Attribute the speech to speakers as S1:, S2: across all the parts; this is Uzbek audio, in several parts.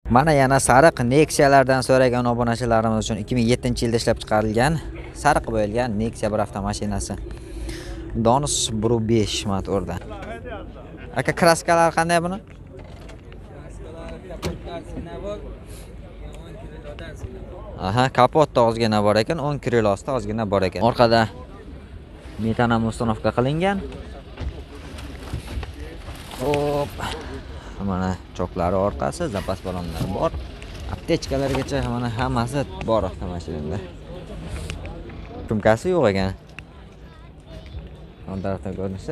S1: Mana yana sariq Nexia'lardan so'ragan obunachilarimiz uchun 2007-yilda ishlab chiqarilgan sariq bo'yalgan Nexia bir avtomashinasi. Donus 1.5 motorda. Aka kraskalar qanday buni? Aha, kapotda ozgina bor ekan, 10 kilosda ozgina bor ekan. Orqada metan ham uстановка qilingan. Hop. Mana choklari orqasi, zapas balonlari bor. Aptechkalargacha mana hammasi bor avtomashinada. Sumkasi yo'q ekan. Ondarda ko'rinishi.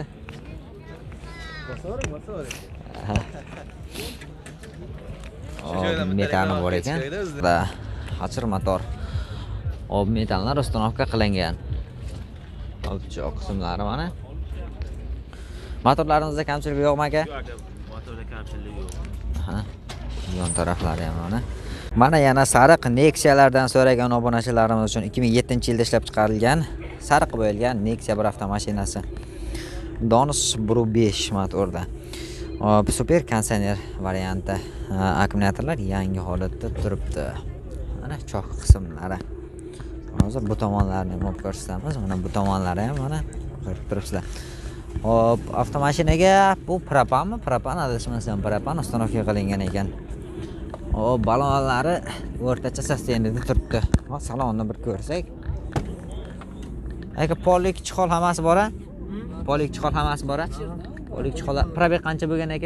S1: Metani bor ekan. Va ochir motor. Ob metanlar uстановка qilingan. Olchoq qismlari mana. Motorlarimizda kamchilik yo'qmi aka?
S2: Motorda kamchilik yo'q.
S1: Ha. Yon taraflari ham mana. Mana yana sariq Nexia'lardan so'ragan obunachilarimiz uchun 2007-yilda ishlab chiqarilgan sariq bo'yalgan Nexia bir avtomashinasi. Donus 1.5 motorda. Super konditsioner varianti. Akkumulyatorlar yangi holatda turibdi. Mana choq qismlari. Hozir bu tomonlarni ham ko'rsatamiz. Mana bu tomonlari ham mana ko'rib turibsizlar. Hop, avtomashinaga bu propanmi? Propan adashmasam propan uстановка qilingan ekan. Hop, balonlari o'rtacha sostenida turibdi. Hop, salonni bir ko'rsak. Aka polik chiqol hammasi bor-a? Polik chiqol hammasi bor-a? Polik chiqol probeg qancha bo'lgan aka?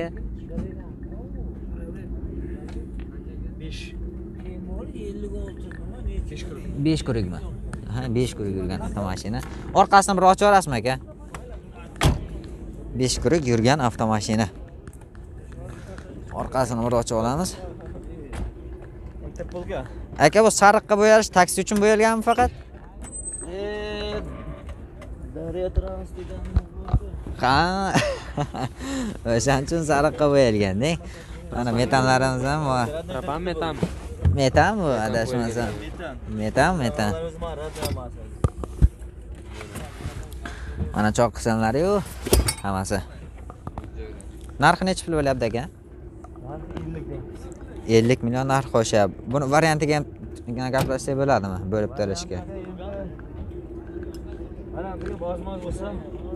S1: 5 kurigmi? Ha, 5 kurig yurgan avtomashina. Orqasini bir ochib olasizmi aka? 5 kurig yurgan avtomashina. Orqasini bir ochib olamiz. Aka bu sariqqa bo'yalish taksi uchun bo'yalganmi faqat?
S2: Daryo transport.
S1: Ha. O'shaning uchun sariqqa bo'yalgan-da. Mana metanlarimiz ham bor.
S2: Propan metan.
S1: Metan bu adashmasam. Metan. Mana choq qismlari-yu hammasi. Narxi necha pul bo'lyapti aka? 50 million narx qo'shyapti. Buni variantiga ham gaplashsak bo'ladimi? Bo'lib to'lashga.
S2: Mana bunga bozmoz bo'lsa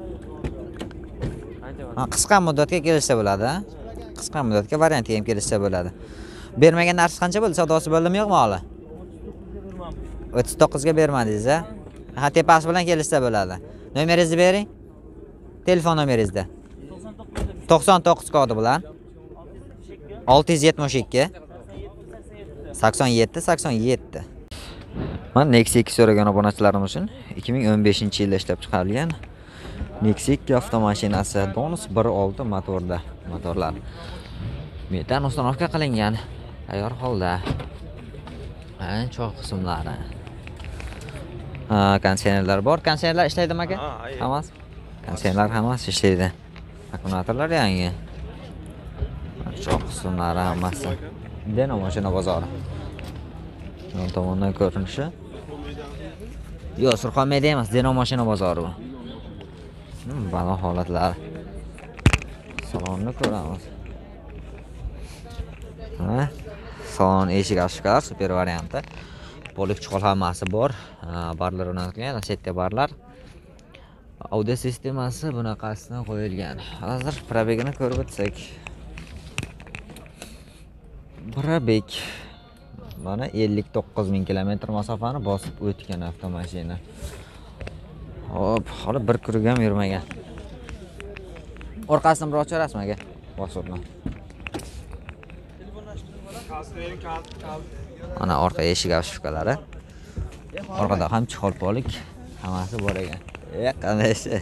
S1: qisqa muddatga kelishsa bo'ladi, ha? Qisqa muddatga variantiga ham kelishsa bo'ladi. Bermagan narxi qancha bo'ldi? Savdosi bo'ldimi yo'qmi hali? 39 ga bermadingiz, ha? Ha, tepasi bilan kelishsa bo'ladi. Nomeringizni bering. Telefon nomeringizni. 99 kodi bilan 672 87. Mana Nexia 2 so'ragan obunachilarimiz uchun 2015-yilda ishlab chiqarilgan Nexia 2 avtomashinasi Donus 1.6 motorda. Motorlar metan uстановка qilingan, tayyor holda. Choq qismlari. Konditsionerlar bor. Konditsionerlar ishlaydimi aka? Hammasi. Konditsionerlar hammasi ishlaydi. Akkumulyatorlar yangi. Choq qismlari hammasi. Deno mashina bozori. Yon tomondan ko'rinishi. Yo'q, Surxondaryoda emas, Deno mashina bozori bu. Balon holatlari. Salonni ko'ramiz. Ha? Salon eshik ochishlar, super varianti. Polik chiqol hammasi bor. Barlar o'rnatilgan, setga barlar. Audio sistemasi bunaqasidan qo'yilgan. Hozir probegini ko'rib o'tsak. Probeg mana 59.000 kilometr masofani bosib o'tgan avtomashina. Hop, hali bir kurig ham yurmagan. Orqasini bir ochib olasizmi aka? Bosibmi? Mana orqa eshik ochishkalari. Orqada ham chiqol polik hammasi bor ekan. Qanday ish?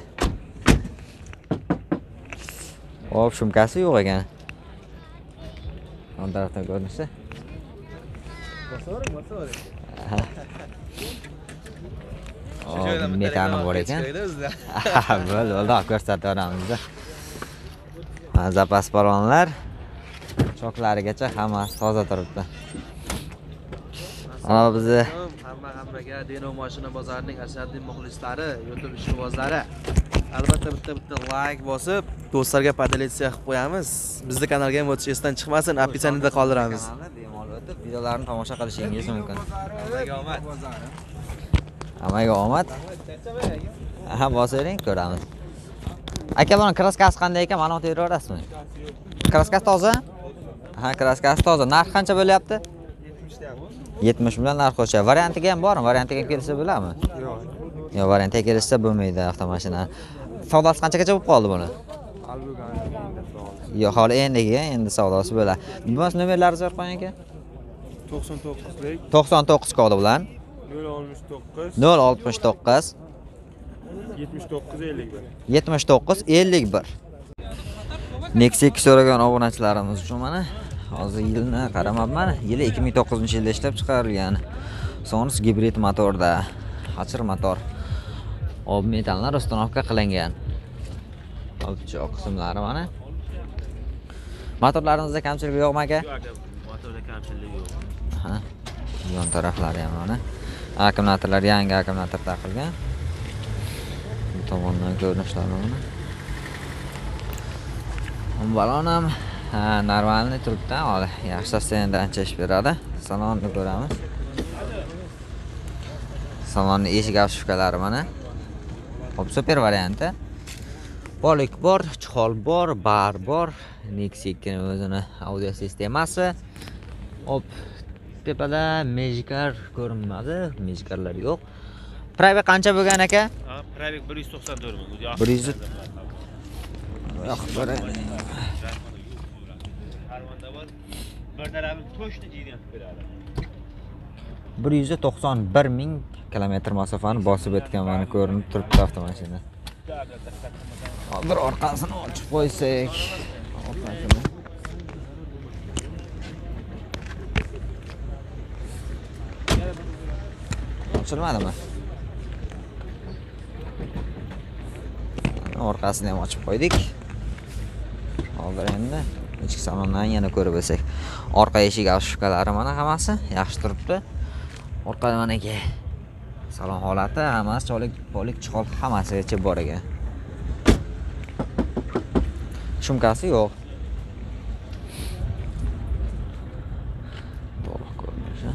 S1: Hop, shumkasi yo'q ekan. On tarafdan ko'rinishi. Metani bor ekan. Bo'ldi, ko'rsataveramiz. Zapas balonlar choklarigacha hammasi toza turibdi. Mana bizni
S2: hammaga Deno mashina bozorining ashaddiy muxlislari, YouTube ishqibozlari. Albatta bitta like bosib, do'stlarga podelitsiya qilib qo'yamiz. Bizning kanalga ham o'tish esdan chiqmasin, opisiyanida qoldiramiz.
S1: youtube videolarini tomosha qilishingiz mumkin.
S2: Hammaga omad.
S1: Hammaga omad. Aha, bosing, ko'ramiz. Aka, buni kraskasi qanday ekan? Ma'lumot beraverasizmi? Kraskasi toza? Aha, kraskasi toza. Narx qancha bo'lyapti? 70 million narx qo'ycha. Variantiga ham bormi? Variantiga kelsa bo'ladimi?
S3: Yo'q.
S1: Yo'q, variantiga kelsa bo'lmaydi avtomashina. Savdosi qanchagacha bo'lib qoldi buni? Yo'q, hali endi savdosi bo'ladi. Bunisi nomerlaringizni berib qo'ying aka.
S3: 99lik
S1: 99 kodi bilan
S3: 069
S1: 069
S3: 7951.
S1: 7951. Nexia 2 so'ragan obunachilarimiz uchun mana hozir yilni qaramabman. Yili 2009-yilda ishlab chiqarilgan. Sonus gibrid motorda, hachir motor. Ob metallar ustanovka qilingan. Obchoq qismlari mana. Motorlarimizda kamchilik yo'qmi aka?
S2: Yo'q aka, motorda kamchilik yo'q.
S1: Ha. Yon taraflari ham mana. Akkumulyatorlar yangi akkumulyator taqilgan. Bu tomondan ko'rinishlari mana. Balon ham normalniy turibdi. Hali yaxshi sostenida ancha ish beradi. Salonni ko'ramiz. Salonni eshik avshifkalari mana. Hop, super varianti. Polik bor, chihol bor, bar bor. Nexia 2 ning o'zini audio sistemasi. Hop, tepada Magicar ko'rinmadi, Magicarlar yo'q. Probeg qancha bo'lgan aka?
S2: Probeg 194 ming.
S1: 100. Yo'q,
S2: Harmonda bor. Bir tarafi to'shni jiydan beradi.
S1: 191 ming kilometr masofani bosib o'tganini ko'rinib turibdi avtomashina. Hozir orqasini ochib qo'ysak. Ochilmadimi? Orqasini ham ochib qo'ydik. Hozir endi ichki salondan yana ko'rib o'tsak. Orqa eshik avshifkalari mana hammasi yaxshi turibdi. Orqada mana aka. Salon holati hammasi polik chihol hammasigacha bor ekan. Shumkasi yo'q. To'liq ko'rinishi.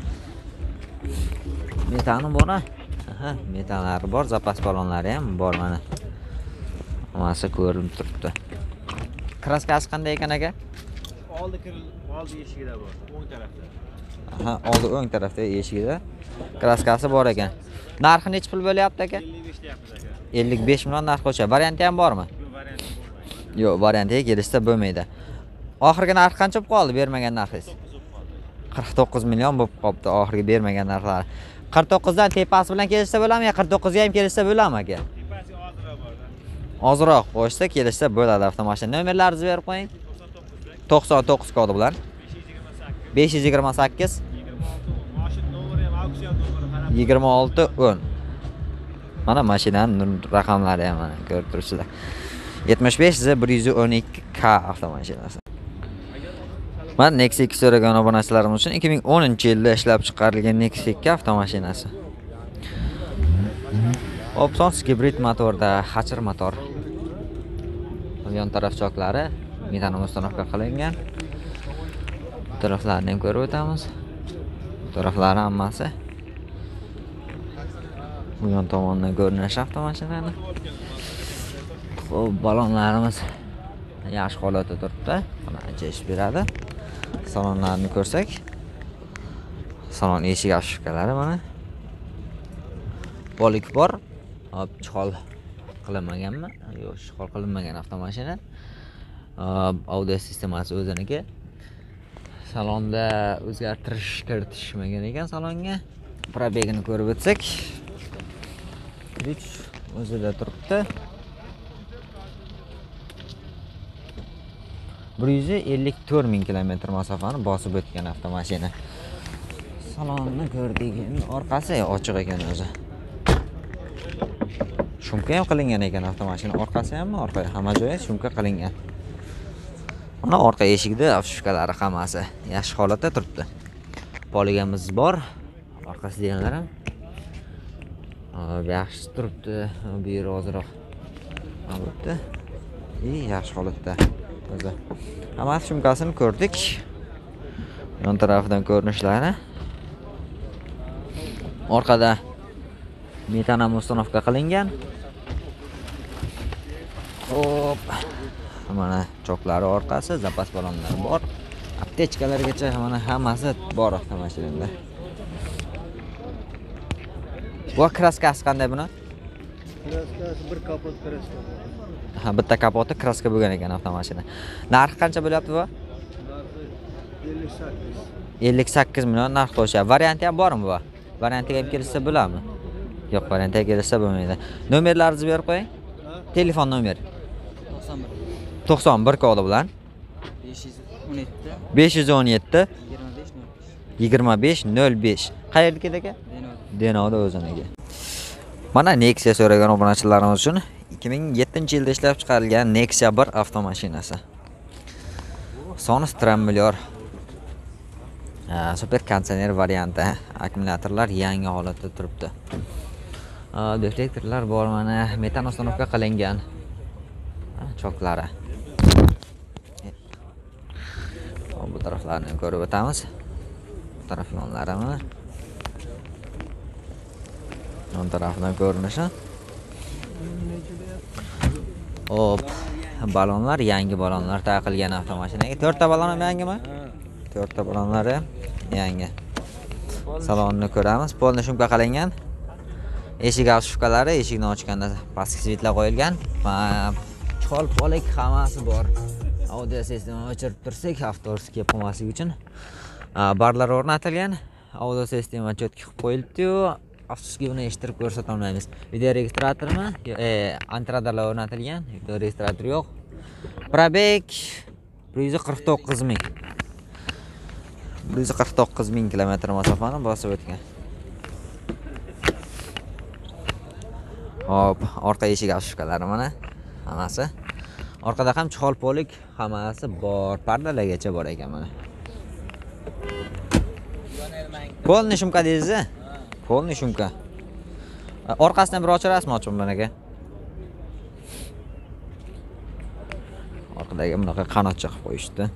S1: Metani bor. Aha, metallari bor, zapas balonlari ham bor mana. Hammasi ko'rinib turibdi. Kraskasi qanday ekan aka?
S2: Oldi eshigida bor, o'ng tarafda.
S1: Aha, oldi o'ng tarafda eshigida kraskasi bor ekan. Narxi necha pul bo'lyapti aka?
S2: 55 deyapmiz aka.
S1: 55 million narx qo'ycha. Varianti ham bormi?
S2: Yo'q, varianti bo'lmaydi.
S1: Yo'q, variantiga kelishsa bo'lmaydi. Oxirgi narx qancha bo'lib qoldi bermagan narxingiz? 49 million bo'lib qoldi oxirgi bermagan narxlari. 49 dan tepasi bilan kelishsa bo'ladimi yo 49 ga ham kelishsa bo'ladimi aka?
S2: Tepasiga ozroq borda.
S1: Ozroq qo'shsa kelishsa bo'ladi avtomashina. Nomerlaringizni berib qo'ying. 99 kodi bilan 528
S2: Mashina nomeri ham auksion nomeri qarab.
S1: 2610. Mana mashinaning raqamlari ham mana ko'rib turibsizlar. 75Z112K avtomashinasi. Mana Nexia 2 so'ragan obunachilarimiz uchun 2010-yilda ishlab chiqarilgan Nexia 2 avtomashinasi. Options gibrid motorda, hachir motor. Yon taraf choklari metan ustanovka qilingan. Bu taraflarni ham ko'rib o'tamiz. Bu taraflari hammasi. Bu yon tomondan ko'rinish avtomashinani. Xo'p, balonlarimiz yaxshi holatda turibdi. Mana ancha ish beradi. Salonlarni ko'rsak. Salon eshik avshifkalari mana. Polik bor. Hop, chihol qilinmaganmi? Yo'q, chihol qilinmagan avtomashina. Audio sistemasi o'ziniki. Salonda o'zgartirish kiritishmagan ekan salonga. Probegini ko'rib o'tsak. Hech o'zida turibdi. 154 ming kilometr masofani bosib o'tgan avtomashina. Salonni ko'rdik. Orqasi ochiq ekan o'zi. Shumka ham qilingan ekan avtomashina. Orqasi hamma orqa hamma joyi shumka qilingan. Mana orqa eshigida avshifkalari hammasi yaxshi holatda turibdi. Poligamiz bor. Orqasi deganlar ham yaxshi turibdi. Bu yer ozroq bo'libdi. Yaxshi holatda o'zi. Hammasi shumkasini ko'rdik. Yon tarafdan ko'rinishlari. Orqada metanam ustanovka qilingan. Hop. Mana choklari orqasi, zapas balonlari bor. Aptechkalargacha mana hammasi bor avtomashinada. Bu kraskasi qanday buni?
S3: Kraskasi bir kapot kraska.
S1: Ha, bitta kapoti kraska bo'lgan ekan avtomashina. Narxi qancha bo'lyapti bu?
S3: Narxi 58.
S1: 58 million narx qo'shyapti. Varianti ham bormi bu? Variantiga ham kelsa bo'ladimi? Yo'q, variantiga kelsa bo'lmaydi. Nomerlaringizni berib qo'ying. Telefon nomeri 91 kodi bilan 517 2505. Qayerdagi aka? Denovda o'ziniga. Mana Nexia so'ragan obunachilarimiz uchun 2007-yilda ishlab chiqarilgan Nexia 1 avtomashinasi. Soni Stramilyor. Super konditsioner varianti. Akkumulyatorlar yangi holatda turibdi. Deflektorlar bor, mana metan ustanovka qilingan. Choklari. Bu taraflarni ko'rib o'tamiz. Bu taraf yonlarimi? Yon tarafdan ko'rinishi. Hop. Balonlar yangi balonlar taqilgan avtomashinaga. 4 ta balon ham yangimi? 4 ta balonlari yangi. Salonni ko'ramiz. Polni shumka qilingan. Eshik avshufkalari, eshikni ochganda pastki svitlar qo'yilgan. Chol polik hammasi bor. Audio sistemani o'chirib tursak, avtobus kelib qolmasligi uchun barlar o'rnatilgan. Audio sistema cho'tki qilib qo'yildi-yu, afsuski buni eshittirib ko'rsata olmaymiz. Video registratormi? Antradarlar o'rnatilgan, video registrator yo'q. Probeg 149 ming. 149 ming kilometr masofani bosib o'tgan. Hop, orqa eshik avshufkalari mana hammasi. Orqada ham chol polik hammasi bor, pardalargacha bor ekan mana. Polni shumka deysiz-a? Polni shumka. Orqasidan bir ochirasizmi, ochib bilan aka? Orqadagi bunaqa qanotcha qilib qo'yishdi.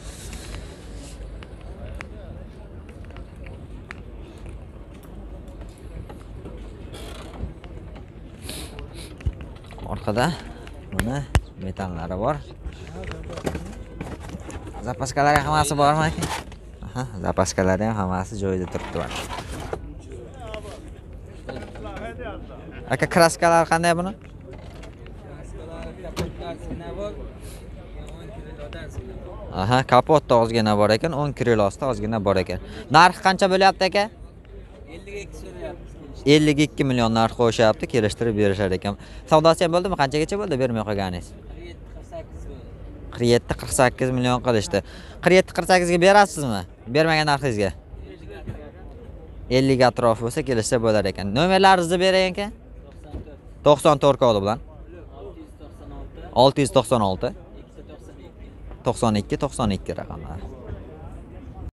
S1: Orqada mana metallari bor. Zapaskalari hammasi bormi aka? Aha, zapaskalari ham hammasi joyida turibdi. Aka, kraskalar qanday buni? Aha, kapotda ozgina bor ekan, 10 kilosda ozgina bor ekan. Narxi qancha bo'lyapti aka?
S4: 52 so'rayapmiz.
S1: 52 million narx qo'yishyapti, kelishtirib berishar ekan. Savdosi ham bo'ldimi? Qanchagacha bo'ldi bermay qo'yganingiz? 47-48 million qilishdi. 47-48 ga berasizmi? Bermagan narxingizga. 50 ga atrof bo'lsa kelishsa bo'lar ekan. Nomerlaringizni bering aka. 94 kodi bilan 696 92 92 raqamlari.